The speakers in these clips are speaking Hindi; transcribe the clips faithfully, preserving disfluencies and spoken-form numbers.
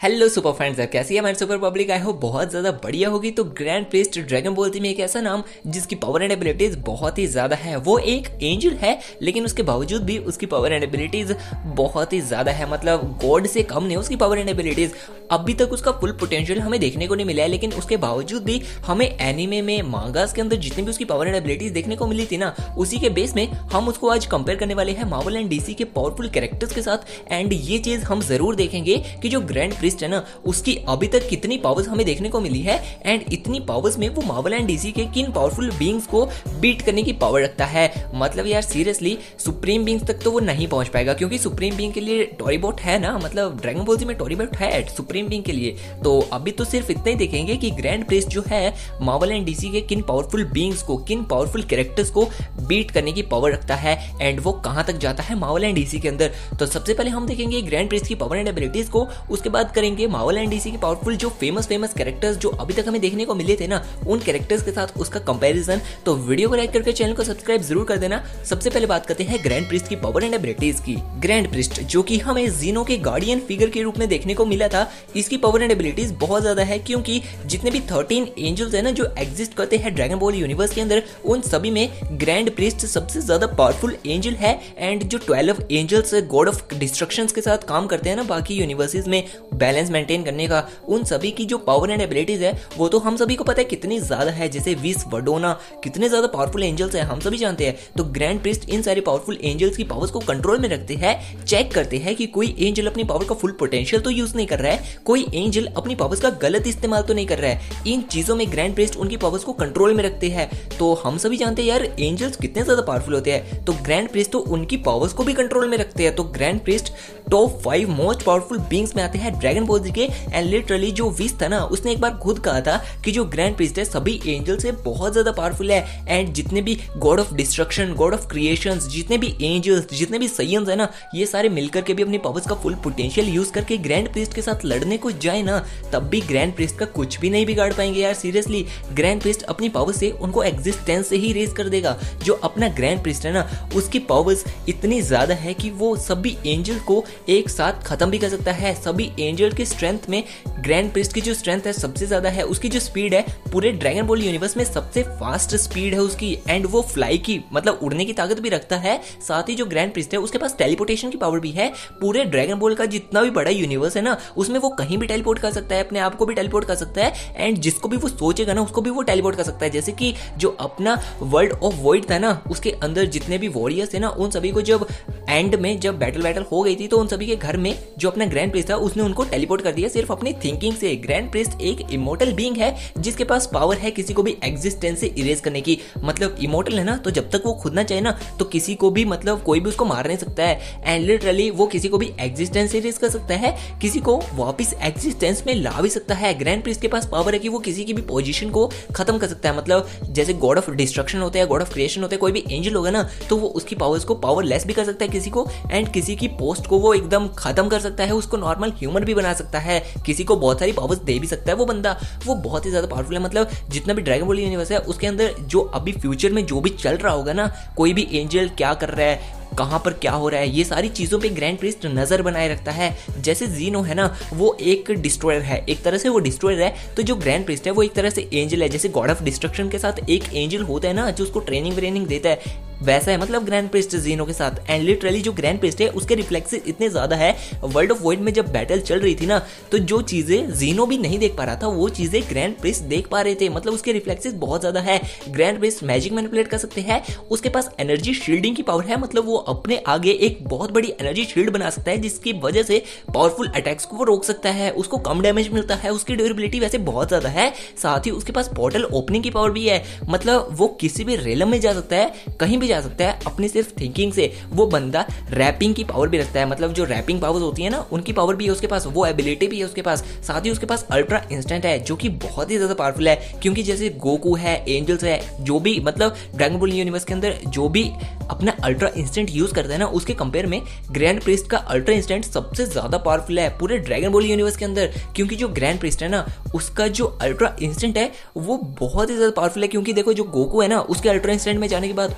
हेलो सुपर फ्रेंड्स, कैसी है हमारी सुपर पब्लिक? आई होप बहुत ज़्यादा बढ़िया होगी। तो ग्रैंड प्रीस्ट ड्रैगन बॉल में एक ऐसा नाम जिसकी पावर एंड एबिलिटीज बहुत ही ज़्यादा है। वो एक एंजल है लेकिन उसके बावजूद भी उसकी पावर एंड एबिलिटीज बहुत ही ज़्यादा है। मतलब गॉड से कम नहीं उसकी पावर एंड एबिलिटीज। अभी तक उसका फुल पोटेंशियल हमें देखने को नहीं मिला है, लेकिन उसके बावजूद भी हमें एनिमे में, मांगास के अंदर जितनी भी उसकी पावर एंड एबिलिटीज देखने को मिली थी ना, उसी के बेस में हम उसको आज कंपेयर करने वाले हैं मार्वल एंड डीसी के पावरफुल कैरेक्टर्स के साथ। एंड ये चीज़ हम जरूर देखेंगे कि जो ग्रैंड प्रीस्ट है ना, उसकी अभी तक कितनी पावर्स हमें देखने को मिली है एंड इतनी पावर्स में वो मार्वल एंड डीसी के किन पावरफुल बीइंग्स को बीट करने की पावर रखता है। मतलब यार सीरियसली सुप्रीम बीइंग्स तक तो वो नहीं पहुंच पाएगा, क्योंकि सुप्रीम बीइंग के लिए टोरीबॉट है ना, मतलब ड्रैगन बॉल में टोरीबॉट है सुप्रीम बीइंग के लिए। तो अभी तो सिर्फ इतना ही देखेंगे कि ग्रैंड प्रीस्ट जो है मार्वल एंड डीसी के किन पावरफुल बीइंग्स को, किन पावरफुल कैरेक्टर्स को बीट करने की पावर रखता है एंड वो कहां तक जाता है मार्वल एंड डीसी के अंदर। तो सबसे पहले हम देखेंगे ग्रैंड प्रीस्ट की पावर एंड एबिलिटीज को, उसके बाद करेंगे मार्वल एंड डीसी के पावरफुल जो फेमस फेमस कैरेक्टर्स जो अभी तक हमें देखने को मिले थे ना, उन कैरेक्टर्स के साथ उसका कंपैरिजन। तो वीडियो को लाइक करके चैनल को सब्सक्राइब जरूर कर देना। सबसे पहले बात करते हैं ग्रैंड प्रीस्ट की पावर एंड एबिलिटीज की। ग्रैंड प्रीस्ट जो कि हमें जीनो के गार्डियन फिगर के रूप में देखने को मिला था, इसकी पावर एंड एबिलिटीज बहुत ज्यादा है, क्योंकि जितने भी थर्टीन एंजल्स है ना जो एग्जिस्ट करते हैं ड्रैगन बॉल यूनिवर्स के अंदर, उन सभी में ग्रैंड प्रीस्ट सबसे ज्यादा पावरफुल एंजल है। एंड जो twelve angels god of destructions के साथ काम करते हैं ना बाकी यूनिवर्सेस में बैलेंस मेंटेन करने का, उन सभी की जो पावर एंड एबिलिटीज है वो तो हम सभी को पता है कितनी ज्यादा है। जैसे विस वर्डोना कितने ज्यादा पावरफुल एंजल्स हैं हम सभी जानते हैं। तो ग्रैंड प्रीस्ट इन सारे पावरफुल एंजल्स की पावर्स को कंट्रोल में रखते हैं, चेक करते हैं कि कोई एंजल अपनी पावर का फुल पोटेंशियल तो यूज नहीं कर रहा है, कोई एंजल अपनी पावर्स का गलत इस्तेमाल तो नहीं कर रहा है। इन चीजों में ग्रैंड प्रीस्ट उनकी पावर्स को कंट्रोल में रखते हैं। तो हम सभी जानते हैं यार एंजल्स कितने ज्यादा पावरफुल होते हैं, तो ग्रैंड प्रीस्ट तो उनकी पावर्स को भी कंट्रोल में रखते हैं। तो grand priest top five most powerful beings में आते हैं ड्रैगन बॉल के। एंड लिटरली जो विस था ना, उसने एक बार खुद कहा था कि जो ग्रैंड प्रीस्ट है सभी एंजल से बहुत ज्यादा पावरफुल है। एंड जितने भी god of destruction, god of creations, जितने भी एंजल्स, जितने भी सयंस है ना, ये सारे मिलकर के भी अपनी पावर्स का फुल पोटेंशियल यूज करके ग्रैंड प्रीस्ट के साथ लड़ने को जाए ना, तब भी ग्रैंड प्रीस्ट का कुछ भी नहीं बिगाड़ पाएंगे यार। सीरियसली ग्रैंड प्रीस्ट अपनी पावर से उनको एग्जिस्टेंस से ही रेज कर देगा। जो अपना ग्रैंड प्रीस्ट है ना, उसकी पावर्स इतनी ज्यादा है कि वो सभी एंजल को एक साथ खत्म भी कर सकता है। सभी एंजल की स्ट्रेंथ में ग्रैंड प्रीस्ट की जो स्ट्रेंथ है सबसे ज्यादा है। उसकी जो स्पीड है पूरे ड्रैगन बॉल यूनिवर्स में सबसे फास्ट स्पीड है उसकी। एंड वो फ्लाई की, मतलब उड़ने की ताकत भी रखता है। साथ ही जो ग्रैंड प्रीस्ट है उसके पास टेलीपोर्टेशन की पावर भी है। पूरे ड्रैगन बॉल का जितना भी बड़ा यूनिवर्स है ना, उसमें वो कहीं भी टेलीपोर्ट कर सकता है, अपने आप को भी टेलीपोर्ट कर सकता है। एंड जिसको भी वो सोचेगा ना, उसको भी वो टेलीपोर्ट कर सकता है। जैसे कि जो अपना वर्ल्ड ऑफ वॉइड था ना, उसके अंदर जितने भी वॉरियर्स थे ना, उन सभी को जब एंड में जब बैटल बैटल हो गई थी, तो उन सभी के घर में जो अपना ग्रैंड प्रीस्ट था उसने उनको टेलीपोर्ट कर दिया सिर्फ अपनी थिंकिंग से। ग्रैंड प्रीस्ट एक इमोर्टल बीइंग है जिसके पास पावर है किसी को भी एग्जिस्टेंस से इरेज करने की। मतलब इमोर्टल है ना, तो जब तक वो खुद ना चाहे ना, तो किसी को भी, मतलब कोई भी उसको मार नहीं सकता है। एंड लिटरली वो किसी को भी एग्जिस्टेंस से इरेज कर सकता है, किसी को वापस एग्जिस्टेंस में ला भी सकता है। ग्रैंड प्रीस्ट के पास पावर है कि वो किसी की भी पोजीशन को खत्म कर सकता है। मतलब जैसे गॉड ऑफ डिस्ट्रक्शन होता है, गॉड ऑफ क्रिएशन होता है, कोई भी एंजल होगा ना, तो वो उसकी पावर्स को पावरलेस भी कर सकता है किसी को। एंड किसी की पोस्ट को वो एकदम खत्म कर सकता है, उसको नॉर्मल ह्यूमन भी बना सकता है, किसी को बहुत सारी पावर्स दे भी सकता है। वो बंदा वो बहुत ही ज्यादा पावरफुल है। मतलब जितना भी ड्रैगन बॉल यूनिवर्स है उसके अंदर जो अभी फ्यूचर में जो भी चल रहा होगा ना, कोई भी एंजल क्या कर रहा है, कहाँ पर क्या हो रहा है, ये सारी चीज़ों पे ग्रैंड प्रीस्ट नज़र बनाए रखता है। जैसे जीनो है ना, वो एक डिस्ट्रॉयर है, एक तरह से वो डिस्ट्रॉयर है। तो जो ग्रैंड प्रीस्ट है वो एक तरह से एंजल है। जैसे गॉड ऑफ डिस्ट्रक्शन के साथ एक एंजल होता है ना जो उसको ट्रेनिंग व्रेनिंग देता है, वैसा है मतलब ग्रैंड प्रीस्ट जीनो के साथ। एंड लिटरली जो ग्रैंड प्रीस्ट है उसके रिफ्लेक्सेस इतने ज्यादा है, वर्ल्ड ऑफ वॉइड में जब बैटल चल रही थी ना, तो जो चीजें जीनो भी नहीं देख पा रहा था वो चीजें ग्रैंड प्रीस्ट देख पा रहे थे। मतलब उसके रिफ्लेक्सेस बहुत ज्यादा है। ग्रैंड प्रीस्ट मैजिक मैनिपुलेट कर सकते हैं, उसके पास एनर्जी शील्डिंग की पावर है। मतलब वो अपने आगे एक बहुत बड़ी एनर्जी शील्ड बना सकता है, जिसकी वजह से पावरफुल अटैक्स को वो रोक सकता है, उसको कम डैमेज मिलता है, उसकी ड्यूरेबिलिटी वैसे बहुत ज्यादा है। साथ ही उसके पास पोर्टल ओपनिंग की पावर भी है। मतलब वो किसी भी रेलम में जा सकता है, कहीं भी जा सकता है अपनी सिर्फ थिंकिंग से। वो बंदा रैपिंग की पावर भी रखता है, मतलब जो रैपिंग पावर्स होती है ना, उनकी पावर भी है उसके पास, वो एबिलिटी भी है उसके पास। साथ ही उसके पास अल्ट्रा इंस्टेंट है जो कि बहुत ही ज्यादा पावरफुल है, क्योंकि जैसे गोकू है, एंजल्स है, जो भी मतलब ड्रैगन बॉल यूनिवर्स के अंदर जो भी अपना अल्ट्रा इंस्टेंट यूज करता है ना, उसके कंपेयर में ग्रैंड प्रीस्ट का अल्ट्रा इंस्टेंट सबसे ज्यादा पावरफुल है पूरे ड्रैगन बॉल यूनिवर्स के अंदर। क्योंकि जो ग्रैंड प्रीस्ट है ना, उसका जो अल्ट्रा इंस्टेंट है वो बहुत ही ज्यादा पावरफुल है। क्योंकि देखो जो गोकू है ना, उसके अल्ट्रा इंस्टेंट में जाने के बाद उसका स्टैमिना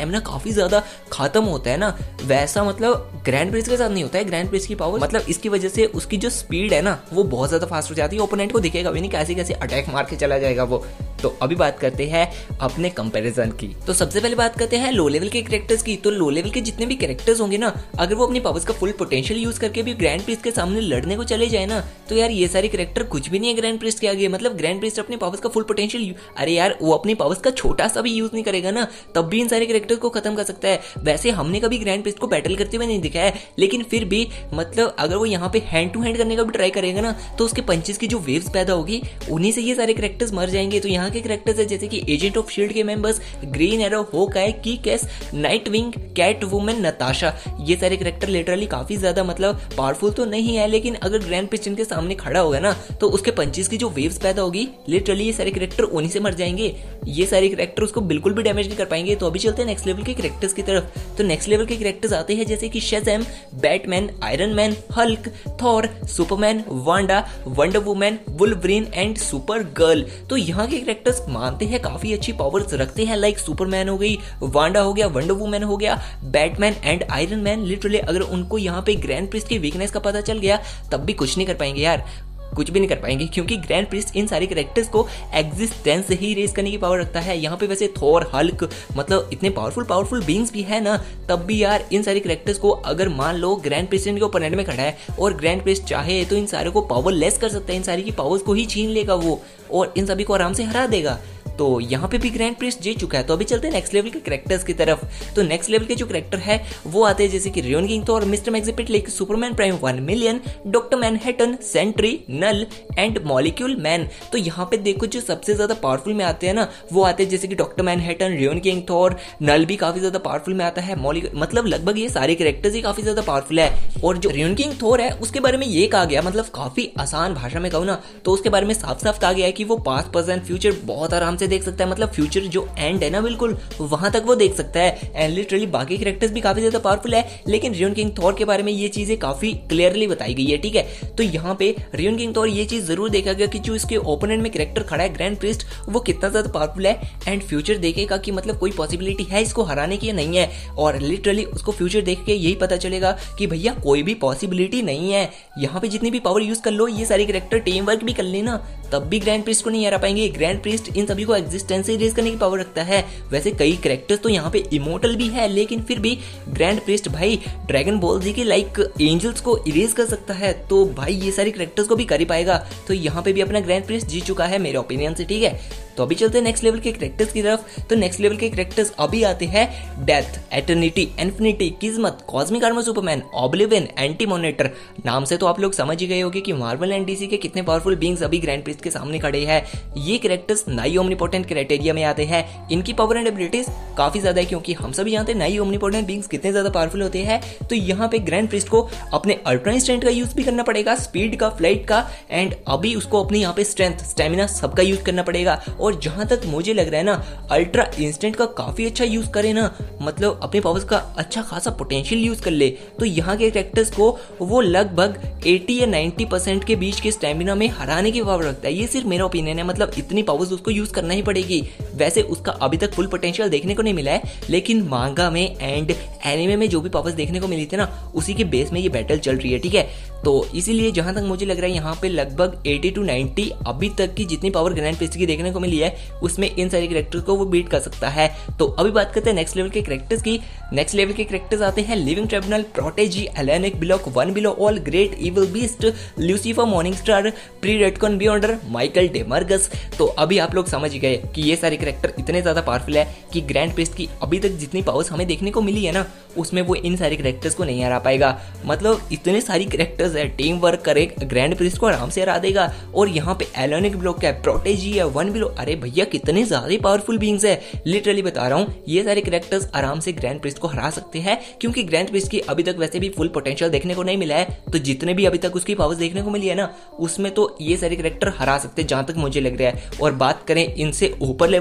स्टेमिना काफी ज्यादा खत्म होता है ना, वैसा मतलब ग्रैंड प्रिस्ट के साथ नहीं होता है। ग्रैंड प्रिस्ट की पावर मतलब इसकी वजह से उसकी जो स्पीड है ना वो बहुत ज्यादा फास्ट हो जाती है, ओपोनेंट को दिखेगा भी नहीं कैसे कैसे अटैक मार के चला जाएगा वो। तो अभी बात करते हैं अपने कंपैरिजन की। तो सबसे पहले बात करते हैं लो लेवल के कैरेक्टर्स की। तो लो लेवल के जितने भी कैरेक्टर्स होंगे ना, अगर वो अपनी पावर्स का फुल पोटेंशियल यूज करके भी ग्रैंड प्रिस्ट के सामने लड़ने को चले जाए ना, तो यार ये सारे कैरेक्टर कुछ भी नहीं है ग्रैंड प्रिस्ट के आगे। मतलब ग्रैंड प्रिस्ट अपने पावर्स का फुल पोटेंशियल, अरे यार वो अपनी पावर्स का छोटा सा भी यूज नहीं करेगा ना, तब भी इन सारे कैरेक्टर्स को खत्म कर सकता है। वैसे हमने कभी ग्रैंड प्रिस्ट को बैटल करते हुए नहीं दिखा है, लेकिन फिर भी मतलब अगर वो यहाँ पे हैंड टू हैंड करने का भी ट्राई करेगा ना, तो उसके पंचेस की जो वेव्स पैदा होगी उन्हीं से ये सारे कैरेक्टर्स मर जाएंगे। तो यहाँ के कैरेक्टर्स है जैसे कि एजेंट ऑफ शील्ड के members, Green Arrow, Hawkeye, Kick Ass, Nightwing, Catwoman, Natasha, ये सारे कैरेक्टर लिटरली काफी ज्यादा मतलब पावरफुल तो नहीं है, लेकिन अगर ग्रैंड प्रिस्ट इनके सामने खड़ा होगा ना, तो उसके पंचेस की जो वेव्स पैदा होगी लिटरली ये सारे कैरेक्टर उन्हीं से मर जाएंगे। ये सारे कैरेक्टर उसको बिल्कुल भी डैमेज नहीं कर पाएंगे। तो अभी चलते हैं नेक्स्ट लेवल के कैरेक्टर्स की तरफ। तो नेक्स्ट लेवल के कैरेक्टर्स आते हैं जैसे कि Shazam, Batman, Iron Man, Hulk, Thor, Superman, Wanda, Wonder Woman, Wolverine and Supergirl. तो यहाँ के कैरेक्टर्स मानते हैं काफी अच्छी पावर्स रखते हैं, लाइक सुपरमैन हो गई, वांडा हो गया, वंडर वुमन हो गया, Batman and Iron Man. Literally अगर उनको यहाँ पे ग्रैंड प्रिस्ट की वीकनेस का पता चल गया तब भी कुछ नहीं कर पाएंगे यार, कुछ भी नहीं कर पाएंगे, क्योंकि ग्रैंड प्रिस्ट इन सारे कैरेक्टर्स को एग्जिस्टेंस से ही रेज करने की पावर रखता है। यहाँ पे वैसे थॉर, हल्क मतलब इतने पावरफुल पावरफुल बीइंग्स भी है ना, तब भी यार इन सारे कैरेक्टर्स को अगर मान लो ग्रैंड प्रिस्ट इनके ओपोनेंट में खड़ा है और ग्रैंड प्रिस्ट चाहे तो इन सारे को पावरलेस कर सकता है, इन सारी की पावर्स को ही छीन लेगा वो और इन सभी को आराम से हरा देगा। तो यहाँ पे भी ग्रैंड प्रिस्ट जीत चुका है। तो अभी चलते हैं नेक्स्ट लेवल के कैरेक्टर्स की तरफ। तो नेक्स्ट लेवल के जो कैरेक्टर है वो आते हैं जैसे कि Rune King Thor, Mister Mxyzptlk, Superman Prime One Million, Doctor Manhattan, Sentry, Null and Molecule Man. तो यहाँ पे देखो जो सबसे ज्यादा पावरफुल में आते हैं ना, वो आते हैं जैसे कि Doctor Manhattan, Rune King Thor, Null भी काफी ज्यादा पावरफुल में आता है, मॉलिक्यूल, मतलब लगभग ये सारे कैरेक्टर्स ही काफी ज्यादा पावरफुल है। और जो रियोन किंग थॉर है उसके बारे में ये कहा गया, मतलब काफी आसान भाषा में कहूँ ना, तो उसके बारे में साफ साफ कहा गया है कि वो पास्ट प्रेजेंट फ्यूचर बहुत आराम से देख सकता है, मतलब फ्यूचर जो एंड है ना बिल्कुल वहां तक वो देख सकता है। एंड लिटरली बाकी कैरेक्टर्स भी काफी ज्यादा पावरफुल है, लेकिन रियोन किंग थॉर के बारे में ये चीजें काफी क्लियरली बताई गई है, ठीक है। तो यहाँ पे रियोन किंग थॉर ये चीज जरूर देखा गया कि जो इसके ओपोनेंट में कैरेक्टर खड़ा है ग्रैंड प्रिस्ट, वो कितना ज्यादा पावरफुल है, एंड फ्यूचर देखेगा कि मतलब कोई पॉसिबिलिटी है इसको हराने की या नहीं है। और लिटरली उसको फ्यूचर देख के यही पता चलेगा कि भैया कोई भी पॉसिबिलिटी नहीं है, यहाँ पे जितनी भी पावर यूज कर लो, ये सारे कैरेक्टर टीम वर्क भी कर लेना, तब भी ग्रैंड प्रिस्ट को नहीं हरा पाएंगे। ग्रैंड प्रिस्ट इन सभी को एग्जिस्टेंस से रेज करने की पावर रखता है। वैसे कई कैरेक्टर्स तो यहाँ पे इमोर्टल भी है, लेकिन फिर भी ग्रैंड प्रिस्ट भाई ड्रैगन बॉल जी के लाइक एंजल्स को इरेज कर सकता है, तो भाई ये सारे कैरेक्टर्स को भी कर ही पाएगा। तो यहाँ पे भी अपना ग्रैंड प्रिस्ट जीत चुका है मेरे ओपिनियन से, ठीक है। तो अभी चलते हैं नेक्स्ट लेवल के कैरेक्टर्स की तरफ। तो नेक्स्ट लेवल के कैरेक्टर्स अभी आते हैं Death, Eternity, Infinity, Kismet, Cosmic Armor Superman, Oblivion, Anti Monitor. नाम से तो आप लोग समझ ही गए होंगे कि मार्वल एंड डीसी के कितने पावरफुल बीइंग्स अभी ग्रैंड प्रिस्ट के सामने खड़े हैं। ये कैरेक्टर्स नाई ओमनीपोटेंट क्राइटेरिया में आते हैं। इनकी पावर एंड एबिलिटीज काफी ज्यादा है, क्योंकि हम सभी जानते हैं नाई ओमनीपोटेंट बीइंग्स कितने ज्यादा पावरफुल होते हैं। तो यहाँ पे ग्रैंड प्रिस्ट को अपने अल्ट्रा इंस्टेंट का यूज भी करना पड़ेगा, स्पीड का, फ्लाइट का, एंड अभी उसको अपने यहाँ पे स्ट्रेंथ, स्टेमिना सबका यूज करना पड़ेगा। और जहां तक मुझे लग रहा है ना, अल्ट्रा इंस्टेंट का काफी अच्छा यूज करे ना, मतलब अपने पावर्स का अच्छा खासा पोटेंशियल यूज कर ले, तो यहाँ के कैरेक्टर्स को वो लगभग अस्सी या नब्बे परसेंट के बीच के स्टेमिना में हराने की पावर रखता है। ये सिर्फ मेरा ओपिनियन है, मतलब इतनी पावर्स उसको यूज करना ही पड़ेगी। वैसे उसका अभी तक फुल पोटेंशियल देखने को नहीं मिला है, लेकिन मांगा में एंड एनिमे में जो भी पावर्स देखने को मिली थी ना, उसी के बेस में ये बैटल चल रही है, ठीक है। तो इसीलिए जहां तक मुझे लग रहा है यहाँ पे लगभग अस्सी टू नब्बे अभी तक की जितनी पावर ग्रैंड प्रिस्ट की देखने को मिली है, उसमें इन सारे कैरेक्टर्स को वो बीट कर सकता है। तो अभी बात करते हैं नेक्स्ट लेवल के कैरेक्टर्स की। नेक्स्ट लेवल के कैरेक्टर्स आते हैं Living Tribunal, Protege, Elanic Block, One Below All, Great Evil Beast, Lucifer, Morning Star, pre retcon Beyonder, Michael Demiurgos. तो अभी आप लोग समझ गए कि ये सारे कैरेक्टर इतने ज्यादा पावरफुल है कि ग्रैंड प्रिस्ट की अभी तक जितनी पावर्स हमें देखने को मिली है ना, उसमें वो इन सारे कैरेक्टर्स को नहीं हरा पाएगा। मतलब इतने सारी कैरेक्टर्स है, टीम वर्क करे, ग्रैंड प्रिस्ट को आराम से हरा देगा। और यहाँ पे एलोनिक ब्लॉक है, प्रोटेजी है, वन बिलो, अरे भैया कितने ज्यादा पावरफुल बीइंग्स है, लिटरली बता रहा हूँ। ये सारे कैरेक्टर्स आराम से ग्रैंड प्रिस्ट को हरा सकते हैं, क्योंकि ग्रैंड प्रिस्ट की अभी तक वैसे भी फुल पोटेंशियल देखने को नहीं मिला है। तो जितने भी अभी तक उसकी पावर्स देखने को मिली है ना, उसमें तो ये सारे कैरेक्टर हरा सकते हैं जहां तक मुझे लग रहा है। और बात करें इनसे ऊपर लेवल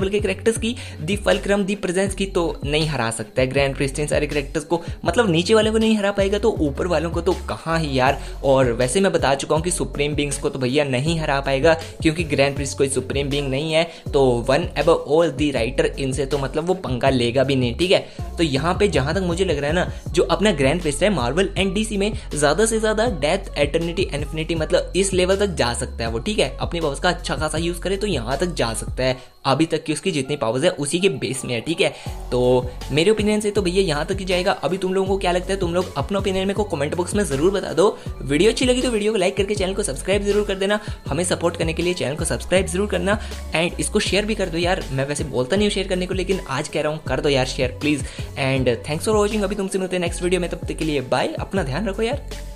लेवल के कैरेक्टर्स की, दी फल्क्रम, दी प्रेजेंस की, तो नहीं हरा सकता है ग्रैंड प्रिस्ट इन सारे कैरेक्टर्स को। मतलब नीचे वालों को नहीं हरा पाएगा तो ऊपर वालों को तो कहाँ ही यार। और वैसे मैं बता चुका हूँ कि सुप्रीम बींग्स को तो भैया नहीं हरा पाएगा, क्योंकि ग्रैंड प्रिस्ट कोई सुप्रीम बींग नहीं है। तो One Above All the writer, इनसे तो मतलब वो पंगा लेगा भी नहीं, ठीक है। तो यहाँ पे जहां तक मुझे लग रहा है ना, जो अपना ग्रैंड प्रिस्ट है मार्वल एंड डीसी में ज्यादा से ज्यादा डेथ, एटर्निटी, इन्फिनिटी, मतलब इस लेवल तक जा सकता है वो, ठीक है। अपनी पावर्स का अच्छा खासा यूज करे तो यहाँ तक जा सकता है। अभी तक की उसकी जितनी पावर्स है उसी के बेस में है, ठीक है। तो मेरे ओपिनियन से तो भैया यहाँ तक ही जाएगा। अभी तुम लोगों को क्या लगता है, तुम लोग अपना ओपिनियन मेरे को कमेंट बॉक्स में जरूर बता दो। वीडियो अच्छी लगी तो वीडियो को लाइक करके चैनल को सब्सक्राइब जरूर कर देना। हमें सपोर्ट करने के लिए चैनल को सब्सक्राइब जरूर करना, एंड इसको शेयर भी कर दो यार। मैं वैसे बोलता नहीं हूँ शेयर करने को, लेकिन आज कह रहा हूँ कर दो यार share please. And thanks for watching. अभी तुमसे मिलते हैं नेक्स्ट वीडियो में, तब तक के लिए बाय। अपना ध्यान रखो यार।